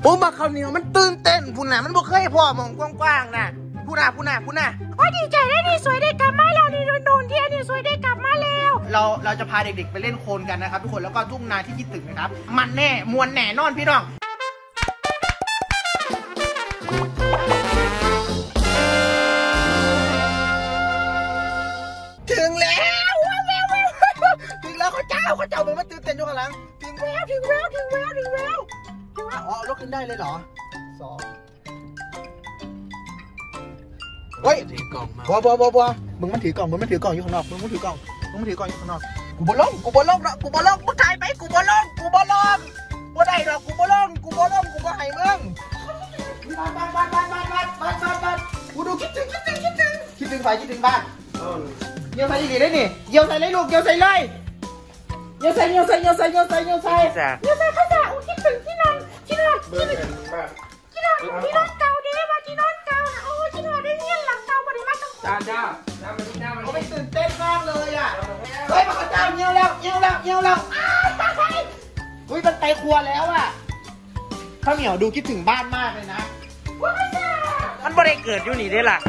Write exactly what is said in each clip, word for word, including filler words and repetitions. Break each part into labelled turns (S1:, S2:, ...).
S1: โอ้มาข้าวเหนียวมันตื่นเต้นพูน่ะมันบ่เคยพอมองกว้างๆน่ะพูน่ะพูน่ะพูน่ะ
S2: โอ้ดีใจได้ดีสวยได้กลับมาแล้วนี่โดนๆที่อันนี้สวยได้กลับมาแล้ว
S1: เราเราจะพาเด็กๆไปเล่นโคลนกันนะครับทุกคนแล้วก็ทุ่งนาที่คิดถึงนะครับมันแน่มวนแน่นอนพี่น้องถึงแล้วถึงแล้วเขาเจ้าเขาเจ้ามันมาตื่นเต้นอยู่ข้างหลังถึงแล้วถึงแล้วถึงแล้วถึงแล้วถึงแล้วอ๋อลุกขึ้นได้เลยเหรอสองเฮ้ยถือกล่องมาบัวบัวบัวบัวมึงมันถือกล่องมึงมันถือกล่องอยู่ข้างนอกมึงมันถือกล่องมึงมันถือกล่องอยู่ข้างนอกกูบอลลงกูบอลลงนะกูบอลลงมึงถ่ายไปกูบอลลงกูบอลลงกูได้หรอกกูบอลลงกูบอลลงกูบอลให้มึงบ้านบ้านบ้านบ้านบ้านบ้านบ้านบ้านบ้านกูดูคิดถึงคิดถึงคิดถึงคิดถึงไฟคิดถึงบ้านเยี่ยวใส่ดีได้นี่เยี่ยวใส่เลยลูกเยี่ยวใส่เลยเยี่ยวใส่เยี่ยวใส่เยี่ยวใส่เยี่ยวใส่เยี่ยวใส่
S2: เยี่ยวใส่ข้าวสารอุ้ยคิดถึงที่นอนที่นอนที่นอนที่นอนที่นอนเก่าดีว่าที่นอนเก่านะโอ้ที่นอนได้เงี้ยหลังเก่าบริมาต้อง
S3: จ้าจ้าจ้ามันจ้ามัน
S1: เขาไม่ตื่นเต้นมากเลยอ่ะเฮ้ยมาเจ้าเยี่ยวแล้วเยี่ยวแล้วเยี่ยวแล้วอุ้ยมันไปครัวแล้วอ่ะข้าวเหนียวดูคิดถึงบ้านมากเลยนะ
S3: มันบ่ได้เกิดอยู่นี่ได้ล่ะ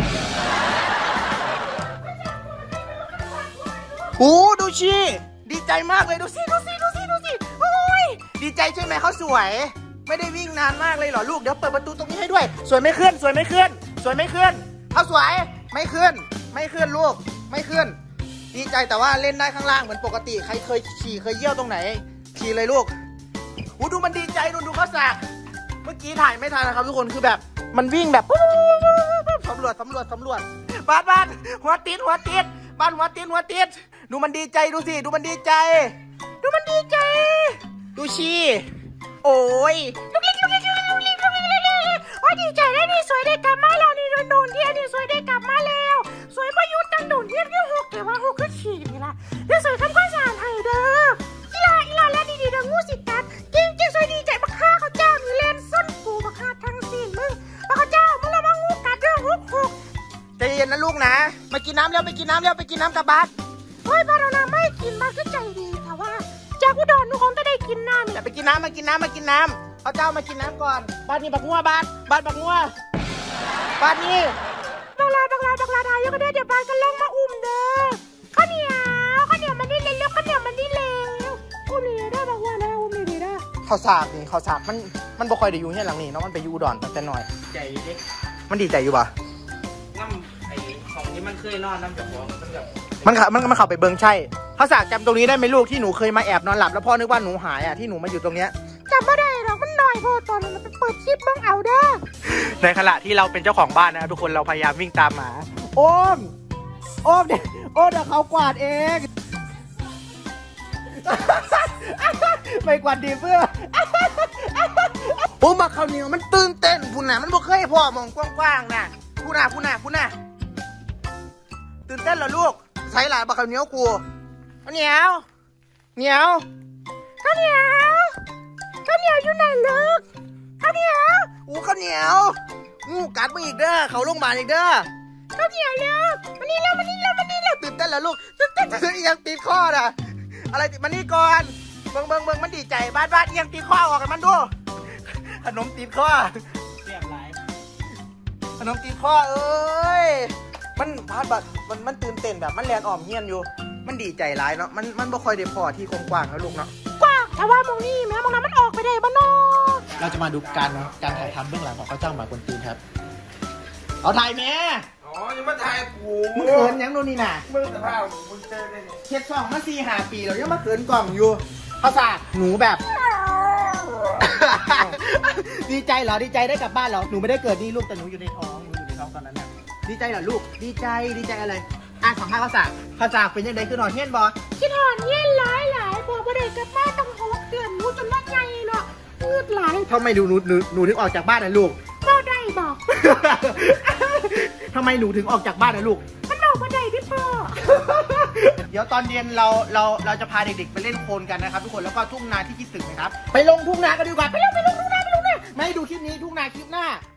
S1: โอ้ดูชีดีใจมากเลยดูสิดูสิดูสิดูสิโอ้ยดีใจใช่ไหมเขาสวยไม่ได้วิ่งนานมากเลยเหรอลูกเดี๋ยวเปิดประตูตรงนี้ให้ด้วยสวยไม่ขึ้นสวยไม่ขึ้นสวยไม่ขึ้นเขาสวยไม่ขึ้นไม่ขึ้นลูกไม่ขึ้นดีใจแต่ว่าเล่นได้ข้างล่างเหมือนปกติใครเคยฉี่เคยเยี่ยวตรงไหนฉี่เลยลูกโอ้ดูมันดีใจดูดูเขาสากเมื่อกี้ถ่ายไม่ทันนะครับทุกคนคือแบบมันวิ่งแบบสำรวจสำรวจสำรวจบ้านบ้านหัวติดหัวติดบ้านหัวติดหัวติดดูมันดีใจดูสิดูมันดีใจดูมันดีใจดูชีโอ้ย
S2: ลุกลี้ลุกลี้ลุกลี้ลุกลี้ลุกลี้ลุกลี้โอ้ดีใจได้ดีสวยได้กลับมาแล้วนี่โดนๆที่อันนี้สวยได้กลับมาแล้วสวยประยุทธ์ตั้งโดนเทียบที่หกแต่ว่าหกก็ฉี่นี่ละเดี๋ยวสวยทำความสะอาดให้เด้ออีลาอีลาแล้วดีๆเด้องูสิกัดจริงจริงสวยดีใจบักฆ่าเขาเจ้ามีเลนส้นปูบักฆ่าทั้งสิ้นมึงบักเขาเจ้ามึงระวังงูกัดเด้อหกหก
S1: ใจเย็นนะลูกนะมากินน้ำแล้วไปกินน้ำแล้วไปกินน้ำกับบัส
S2: เฮ้ยบาร์นาไม่กินบัสก็ใจดีแต่ว่าจากอุดรนุคงจะได้กินน้ำ
S1: อย่าไปกินน้ำมากินน้ำมากินน้ำเขาเจ้ามากินน้ำก่อนบ้านนี้บักงัวบ้านบ้านบักงัวบ้านนี้
S2: บักลาบักลาบักลาทายก็ได้เดี๋ยวบ้านกันลงมาอุ้มเด้อข้าวเหนียวข้าวเหนียวมันนี่เร็วข้าวเหนียวมันนี่เร็วอุ้มนี่ได้บักงัวได้อุ้มนี่ได้
S1: เขาสาบนี่เขาสาบมันมันบ่ค่อยได้อยู่เนี่ยหลังนี้เนาะมันไปอยู่อุดรแต่หน่อย
S3: ใจเด็ก
S1: มันดีใจอยู่ป่ะ
S3: น้ำไอ้ของนี้มันเคยนอนน้ำจากหัวมันแบบ
S1: มันขับมันมันขับไปเบิงใช่เขาสากจำตรงนี้ได้ไหมลูกที่หนูเคยมาแอบนอนหลับแล้วพ่อนึกว่าหนูหายอ่ะที่หนูมาอยู่ตรงเนี้ย
S2: จำไม่ได้หรอกมันหน่อยพอตอนนั้นไปเปิดคลิปบ้างเอาเด้อ
S1: ในขณะที่เราเป็นเจ้าของบ้านนะทุกคนเราพยายามวิ่งตามหมาโอ้มโอ้มเด็กโอ้เดี๋ยวเขากวาดเองไม่กวาดดีเพื่อโอ้มาข้าวเหนียวมันตื่นเต้นพูน่ะมันบ่เคยพอมองกว้างๆน่ะพูน่ะพูน่ะพูน่ะตื่นเต้นเหรอลูกใส่หลายบักข้าวเหนียวกูข้าวเหนียวเหนียว
S2: ข้าวเหนียวข้าวเหนียวอยู่ไหนลูกข้าวเหนียว
S1: อู้ข้าวเหนียวงูกัดมึงอีกเด้อเขาลงมาอีกเด้อ
S2: ข้าวเหนียวลูกมันนี่แล้วมันนี่แล้วมันนี่แล้ว
S1: ตื่นเต้นเหรอลูกตื่นเต้นยังตีข้อน่ะอะไรติดมันนี่ก่อนเบิ่งเบิ่งเบิ่งมันดีใจบ้านบ้านยังตีข้อออกกันมันดูขนมตีข้อ
S3: เรียบร้อย
S1: ขนมตีข้อเอ้ยมันพาดบัดมันมันตื่นเต้นแบบมันแลนอ่อมเฮียนอยู่มันดีใจร้ายเนาะมันมันบ่ค่อยได้พอที่กว้างๆแล้วลูกเนาะ
S2: กว้างแต่ว่ามองนี่แม่มองนั้นมันออกไปได้บ้านนอก
S1: เราจะมาดูการการถ่ายทำเบื้องหลังของเขาเจ้าหมาคนตีนครับเอาถ่ายแม่
S3: อ๋อยังมาถ่ายกู
S1: มึงเขินยังโน่นนี่น่ะ
S3: มึงสภาพมึงเจอได้ไง
S1: เฮ็ดช่องมาสี่ห้าปีแล้วยังมาเขินกล่องอยู่ภาษาหนูแบบดีใจเหรอดีใจได้กลับบ้านเหรอหนูไม่ได้เกิดนี่ลูกแต่หนูอยู่ในท้องหนูอยู่ในท้องตอนนั้นน่ะดีใจเหรอลูกดีใจดีใจอะไรอ่ะสัมภาษณ์ภาษาภาษาเป็นยังไงคือหนอนเฮียนบอ
S2: คิดหอนเฮียนหลายหลายบอกว่าเด็กกับบ้านต้องหกเดือนรู้จนว่าไงเนาะเงืดหลาย
S1: ทำไมหนูหนูหนูหนูถึงออกจากบ้านนะลูก
S2: ก็ได้บอก
S1: ทำไมหนูถึงออกจากบ้านนะลูก
S2: มันออกมาได้พี่พ่อ
S1: เดี๋ยวตอนเย็นเราเราเราจะพาเด็กๆไปเล่นโคลนกันนะครับทุกคนแล้วก็ทุ่งนาที่คิดถึงนะครับไปลงทุ่งนากันดีกว่าไปลงไปลงทุ่งนาไปลงนาไม่ดูคลิปนี้ทุ่งนาคลิปหน้า